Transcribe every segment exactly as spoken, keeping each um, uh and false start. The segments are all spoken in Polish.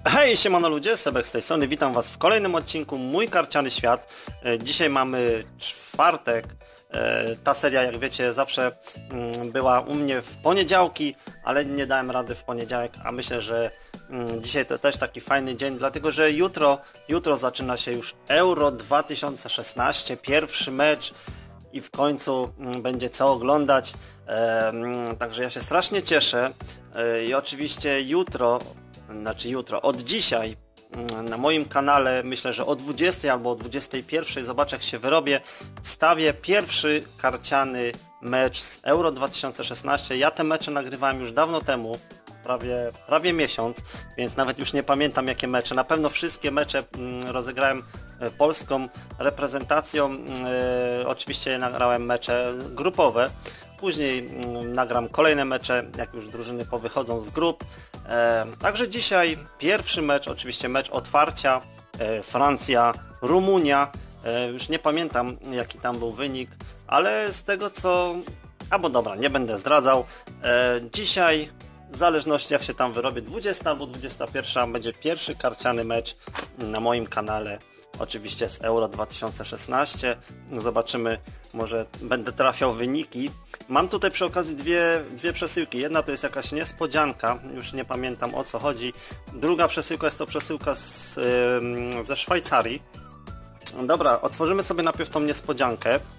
Hej, siemano ludzie, Sebek z tej strony, witam was w kolejnym odcinku Mój Karciany Świat. Dzisiaj mamy czwartek. Ta seria, jak wiecie, zawsze była u mnie w poniedziałki, ale nie dałem rady w poniedziałek, a myślę, że dzisiaj to też taki fajny dzień, dlatego że jutro, jutro zaczyna się już Euro dwa tysiące szesnaście, pierwszy mecz i w końcu będzie co oglądać, także ja się strasznie cieszę i oczywiście jutro, znaczy jutro, od dzisiaj na moim kanale, myślę, że o dwudziestej albo o dwudziestej pierwszej, zobaczę jak się wyrobię, wstawię pierwszy karciany mecz z Euro dwa tysiące szesnaście. Ja te mecze nagrywałem już dawno temu, prawie, prawie miesiąc, więc nawet już nie pamiętam jakie mecze. Na pewno wszystkie mecze rozegrałem polską reprezentacją, oczywiście nagrałem mecze grupowe. Później nagram kolejne mecze, jak już drużyny powychodzą z grup. E, także dzisiaj pierwszy mecz, oczywiście mecz otwarcia, e, Francja, Rumunia. E, już nie pamiętam jaki tam był wynik, ale z tego co... Albo dobra, nie będę zdradzał. E, dzisiaj, w zależności jak się tam wyrobię, dwudziesta albo dwudziesta pierwsza będzie pierwszy karciany mecz na moim kanale. Oczywiście z Euro dwa tysiące szesnaście. Zobaczymy, może będę trafiał wyniki. Mam tutaj przy okazji dwie, dwie przesyłki. Jedna to jest jakaś niespodzianka, już nie pamiętam o co chodzi. Druga przesyłka jest to przesyłka z, yy, ze Szwajcarii. Dobra, otworzymy sobie najpierw tą niespodziankę. Eee,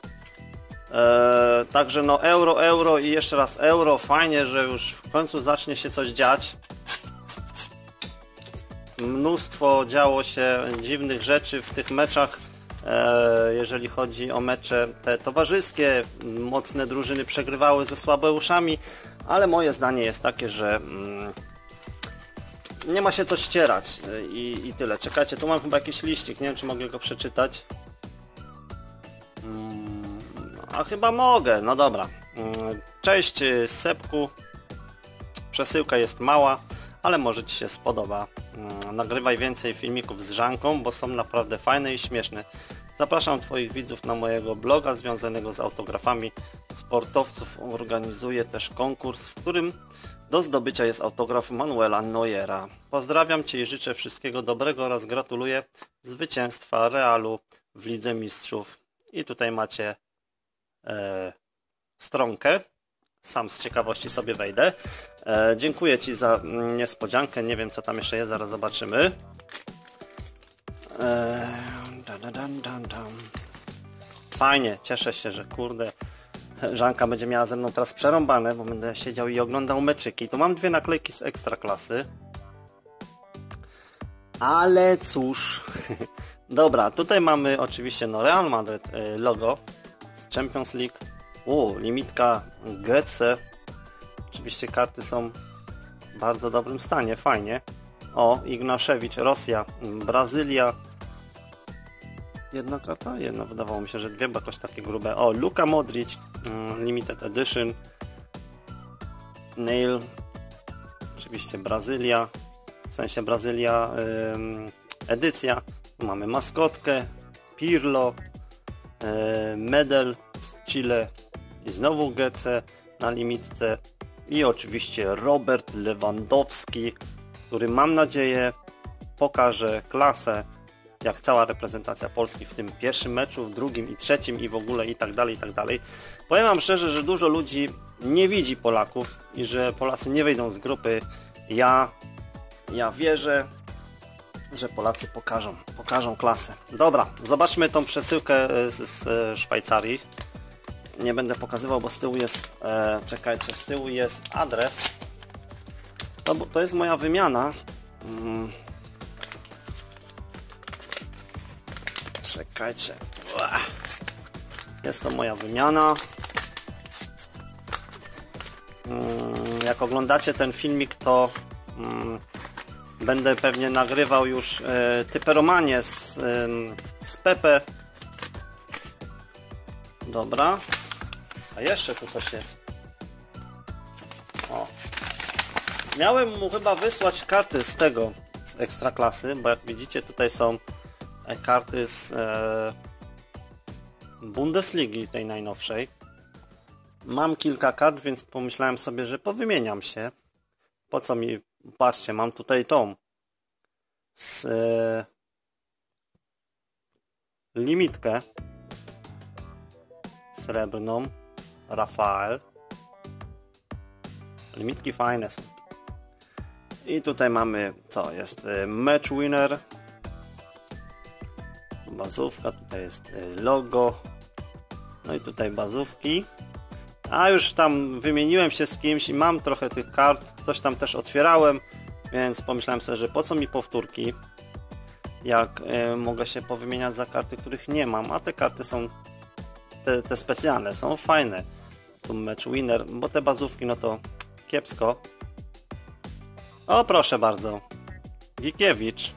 także no euro, euro i jeszcze raz euro. Fajnie, że już w końcu zacznie się coś dziać. Mnóstwo działo się dziwnych rzeczy w tych meczach, e, jeżeli chodzi o mecze te towarzyskie. Mocne drużyny przegrywały ze słabeuszami, ale moje zdanie jest takie, że mm, nie ma się co ścierać i, i tyle. Czekajcie, tu mam chyba jakiś liścik, nie wiem czy mogę go przeczytać. Mm, a chyba mogę, no dobra. Cześć Sebku, przesyłka jest mała, ale może Ci się spodoba. Nagrywaj więcej filmików z Żanką, bo są naprawdę fajne i śmieszne. Zapraszam Twoich widzów na mojego bloga związanego z autografami sportowców. Organizuję też konkurs, w którym do zdobycia jest autograf Manuela Neuera. Pozdrawiam Cię i życzę wszystkiego dobrego oraz gratuluję zwycięstwa Realu w Lidze Mistrzów. I tutaj macie e, stronkę. Sam z ciekawości sobie wejdę. E, dziękuję Ci za niespodziankę. Nie wiem co tam jeszcze jest, zaraz zobaczymy. E, dan, dan, dan, dan. Fajnie, cieszę się, że kurde Żanka będzie miała ze mną teraz przerąbane, bo będę siedział i oglądał meczyki. Tu mam dwie naklejki z Ekstraklasy. Ale cóż. Dobra, tutaj mamy oczywiście no Real Madrid logo z Champions League. U, limitka G C. Oczywiście karty są w bardzo dobrym stanie, fajnie. O, Ignaszewicz, Rosja, Brazylia. Jedna karta? Jedna, wydawało mi się, że dwie, bo jakoś takie grube. O, Luka Modric, Limited Edition. Nail. Oczywiście Brazylia. W sensie Brazylia ym, edycja. Tu mamy maskotkę, Pirlo, yy, medal z Chile. I znowu G C na limitce i oczywiście Robert Lewandowski, który mam nadzieję pokaże klasę jak cała reprezentacja Polski w tym pierwszym meczu, w drugim i trzecim i w ogóle i tak dalej, i tak dalej. Powiem Wam szczerze, że dużo ludzi nie widzi Polaków i że Polacy nie wyjdą z grupy. Ja, ja wierzę, że Polacy pokażą, pokażą klasę. Dobra, zobaczmy tą przesyłkę z, z Szwajcarii. Nie będę pokazywał, bo z tyłu jest, e, czekajcie, z tyłu jest adres. To, to jest moja wymiana. Hmm. Czekajcie. Jest to moja wymiana. Hmm. Jak oglądacie ten filmik, to hmm, będę pewnie nagrywał już e, typeromanię z, e, z Pepe. Dobra. A jeszcze tu coś jest. O. Miałem mu chyba wysłać karty z tego, z Ekstraklasy, bo jak widzicie tutaj są karty z e, Bundesligi tej najnowszej. Mam kilka kart, więc pomyślałem sobie, że powymieniam się. Po co mi... Patrzcie, mam tutaj tą z e, limitkę srebrną Rafael. Limitki fajne są. I tutaj mamy, co jest, e, match winner, bazówka, tutaj jest e, logo, no i tutaj bazówki. A już tam wymieniłem się z kimś i mam trochę tych kart, coś tam też otwierałem, więc pomyślałem sobie, że po co mi powtórki, jak y, mogę się powymieniać za karty, których nie mam, a te karty są, te, te specjalne, są fajne. Tu match winner, bo te bazówki no to kiepsko. O proszę bardzo, Gikiewicz.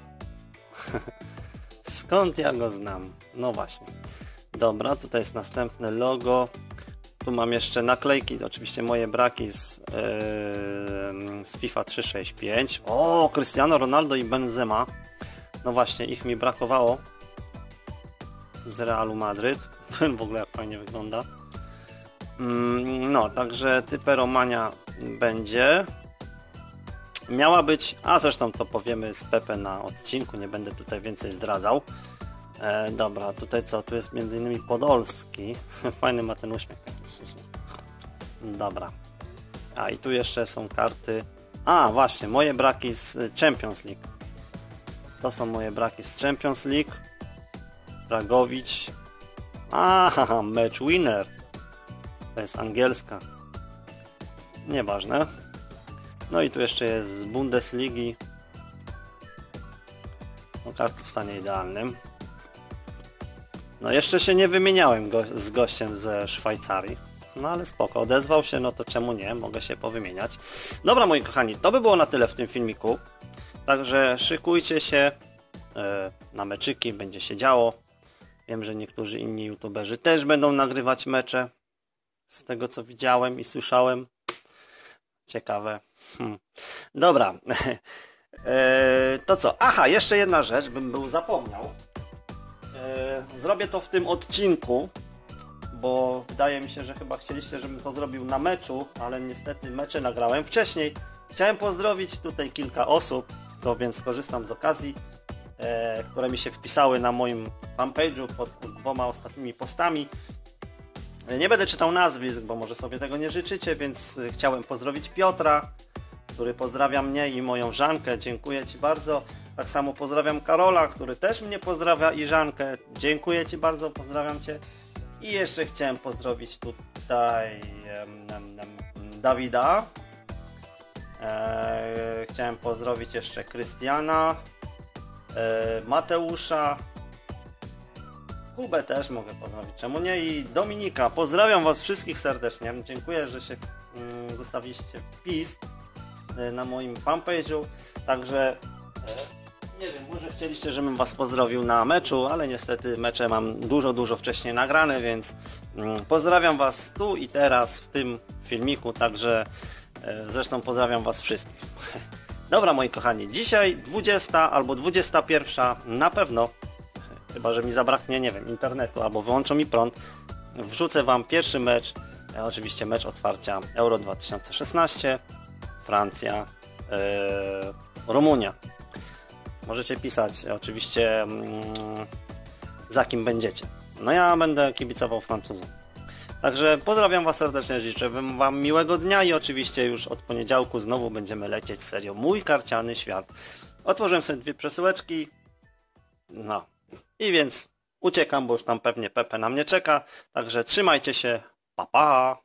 Skąd ja go znam? No właśnie. Dobra, tutaj jest następne logo. Tu mam jeszcze naklejki, oczywiście moje braki z, yy, z FIFA trzysta sześćdziesiąt pięć. O, Cristiano Ronaldo i Benzema. No właśnie, ich mi brakowało. Z Realu Madryt. Ten w ogóle jak fajnie wygląda. Mm, no, także Typeromania będzie. Miała być, a zresztą to powiemy z Pepe na odcinku, nie będę tutaj więcej zdradzał. E, dobra, tutaj co? Tu jest między innymi Podolski. Fajny ma ten uśmiech. Dobra. A i tu jeszcze są karty. A właśnie, moje braki z Champions League. To są moje braki z Champions League. Dragowicz. Aha, match winner. To jest angielska. Nieważne. No i tu jeszcze jest z Bundesligi. No, karty w stanie idealnym. No jeszcze się nie wymieniałem go, z gościem ze Szwajcarii. No ale spoko, odezwał się, no to czemu nie, mogę się powymieniać. Dobra moi kochani, to by było na tyle w tym filmiku. Także szykujcie się yy, na meczyki, będzie się działo. Wiem, że niektórzy inni youtuberzy też będą nagrywać mecze. Z tego co widziałem i słyszałem. Ciekawe. Hmm. Dobra. yy, to co? Aha, jeszcze jedna rzecz, bym był zapomniał. Yy, zrobię to w tym odcinku, bo wydaje mi się, że chyba chcieliście, żebym to zrobił na meczu, ale niestety mecze nagrałem wcześniej. Chciałem pozdrowić tutaj kilka osób, to więc skorzystam z okazji, e, które mi się wpisały na moim fanpage'u pod dwoma ostatnimi postami. Nie będę czytał nazwisk, bo może sobie tego nie życzycie, więc chciałem pozdrowić Piotra, który pozdrawia mnie i moją Żankę. Dziękuję Ci bardzo. Tak samo pozdrawiam Karola, który też mnie pozdrawia i Żankę. Dziękuję Ci bardzo, pozdrawiam Cię. I jeszcze chciałem pozdrowić tutaj um, um, Dawida. E, chciałem pozdrowić jeszcze Krystiana, e, Mateusza, Kubę też mogę pozdrowić, czemu nie, i Dominika. Pozdrawiam Was wszystkich serdecznie. Dziękuję, że się um, zostawiliście wpis e, na moim fanpage'u. Także e, nie wiem, może chcieliście, żebym Was pozdrowił na meczu, ale niestety mecze mam dużo, dużo wcześniej nagrane, więc mm, pozdrawiam Was tu i teraz w tym filmiku, także e, zresztą pozdrawiam Was wszystkich. Dobra moi kochani, dzisiaj dwudziesta albo dwudziesta pierwsza na pewno, chyba że mi zabraknie, nie wiem, internetu albo wyłączą mi prąd, wrzucę Wam pierwszy mecz, e, oczywiście mecz otwarcia Euro dwa tysiące szesnaście, Francja, e, Rumunia. Możecie pisać oczywiście mm, za kim będziecie. No ja będę kibicował Francuzom. Także pozdrawiam Was serdecznie, życzę Wam miłego dnia i oczywiście już od poniedziałku znowu będziemy lecieć z serią Mój Karciany Świat. Otworzyłem sobie dwie przesyłeczki. No i więc uciekam, bo już tam pewnie Pepe na mnie czeka. Także trzymajcie się. Pa pa!